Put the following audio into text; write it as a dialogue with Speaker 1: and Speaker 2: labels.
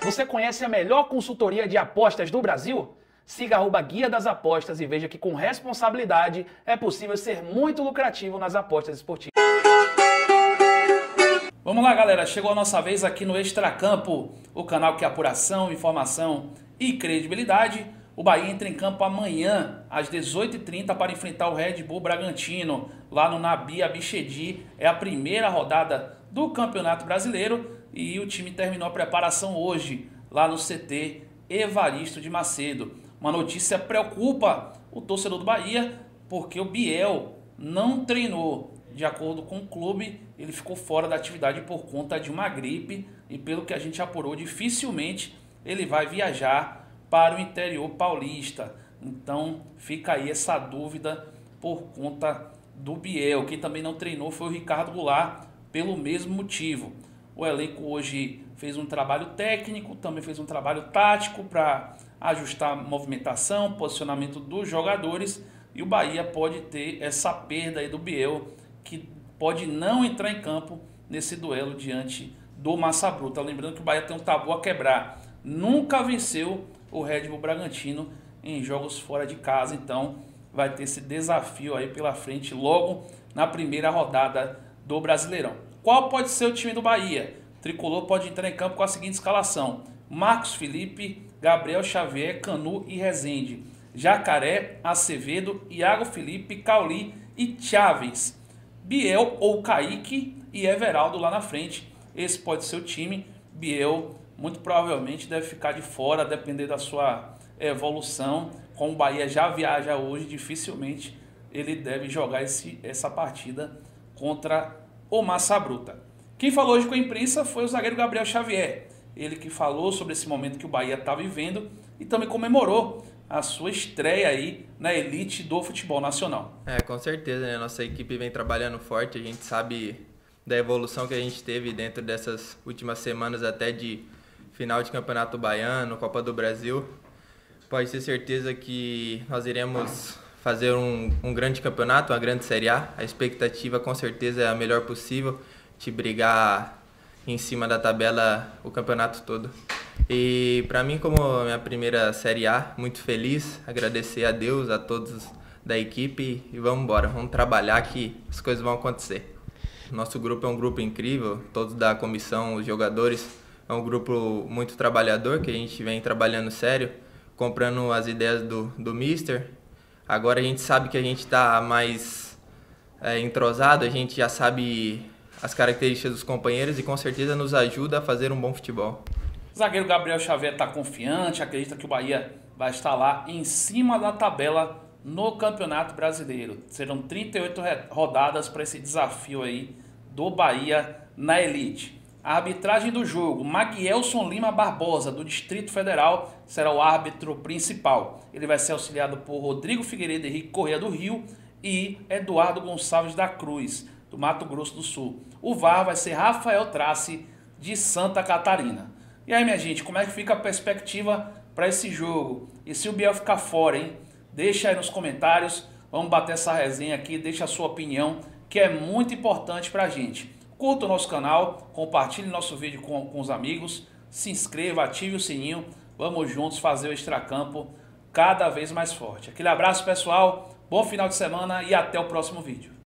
Speaker 1: Você conhece a melhor consultoria de apostas do Brasil? Siga @Guia das Apostas e veja que com responsabilidade é possível ser muito lucrativo nas apostas esportivas. Vamos lá, galera, chegou a nossa vez aqui no Extracampo, o canal que é apuração, informação e credibilidade. O Bahia entra em campo amanhã, às 18h30, para enfrentar o Red Bull Bragantino, lá no Nabi Abichedi. É a primeira rodada do Campeonato Brasileiro e o time terminou a preparação hoje, lá no CT Evaristo de Macedo. Uma notícia preocupa o torcedor do Bahia, porque o Biel não treinou. De acordo com o clube, ele ficou fora da atividade por conta de uma gripe e, pelo que a gente apurou, dificilmente ele vai viajar para o interior paulista. Então fica aí essa dúvida por conta do Biel. Quem também não treinou foi o Ricardo Goulart, pelo mesmo motivo. O elenco hoje fez um trabalho técnico, também fez um trabalho tático para ajustar a movimentação, posicionamento dos jogadores, e o Bahia pode ter essa perda aí do Biel, que pode não entrar em campo nesse duelo diante do Massa Bruta. Lembrando que o Bahia tem um tabu a quebrar. Nunca venceu o Red Bull Bragantino em jogos fora de casa, então vai ter esse desafio aí pela frente logo na primeira rodada do Brasileirão. Qual pode ser o time do Bahia? O tricolor pode entrar em campo com a seguinte escalação: Marcos Felipe, Gabriel Xavier, Canu e Rezende, Jacaré, Acevedo, Iago Felipe, Cauli e Chaves, Biel ou Kaique e Everaldo lá na frente. Esse pode ser o time. Biel muito provavelmente deve ficar de fora, depender da sua evolução. Como o Bahia já viaja hoje, dificilmente ele deve jogar essa partida contra o Massa Bruta. Quem falou hoje com a imprensa foi o zagueiro Gabriel Xavier. Ele que falou sobre esse momento que o Bahia está vivendo e também comemorou a sua estreia aí na elite do futebol nacional.
Speaker 2: Com certeza, né? Nossa equipe vem trabalhando forte, a gente sabe da evolução que a gente teve dentro dessas últimas semanas até de final de Campeonato Baiano, Copa do Brasil. Pode ter certeza que nós iremos fazer um grande campeonato, uma grande Série A. A expectativa com certeza é a melhor possível, de brigar em cima da tabela o campeonato todo. E para mim, como minha primeira Série A, muito feliz, agradecer a Deus, a todos da equipe e vamos embora, vamos trabalhar que as coisas vão acontecer. Nosso grupo é um grupo incrível, todos da comissão, os jogadores, é um grupo muito trabalhador, que a gente vem trabalhando sério, comprando as ideias do Mister. Agora a gente sabe que a gente está mais entrosado, a gente já sabe as características dos companheiros e com certeza nos ajuda a fazer um bom futebol.
Speaker 1: O zagueiro Gabriel Xavier está confiante, acredita que o Bahia vai estar lá em cima da tabela no Campeonato Brasileiro. Serão 38 rodadas para esse desafio aí do Bahia na elite. A arbitragem do jogo: Maguielson Lima Barbosa, do Distrito Federal, será o árbitro principal. Ele vai ser auxiliado por Rodrigo Figueiredo Henrique Corrêa do Rio e Eduardo Gonçalves da Cruz, do Mato Grosso do Sul. O VAR vai ser Rafael Trace, de Santa Catarina. E aí, minha gente, como é que fica a perspectiva para esse jogo? E se o Biel ficar fora, hein? Deixa aí nos comentários, vamos bater essa resenha aqui, deixa a sua opinião, que é muito importante para a gente. Curta o nosso canal, compartilhe nosso vídeo com os amigos, se inscreva, ative o sininho, vamos juntos fazer o Extracampo cada vez mais forte. Aquele abraço, pessoal, bom final de semana e até o próximo vídeo.